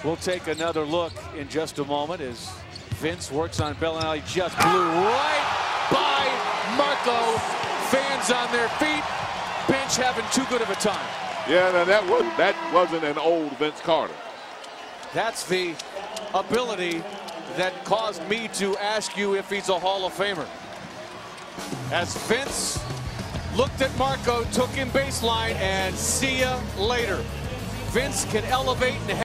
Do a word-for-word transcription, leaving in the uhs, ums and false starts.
We'll take another look in just a moment as Vince works on Bellinelli. Just blew right by Marco. Fans on their feet. Bench having too good of a time. Yeah, now that was that wasn't an old Vince Carter. That's the ability that caused me to ask you if he's a Hall of Famer. As Vince looked at Marco, took him baseline, and see ya later. Vince can elevate and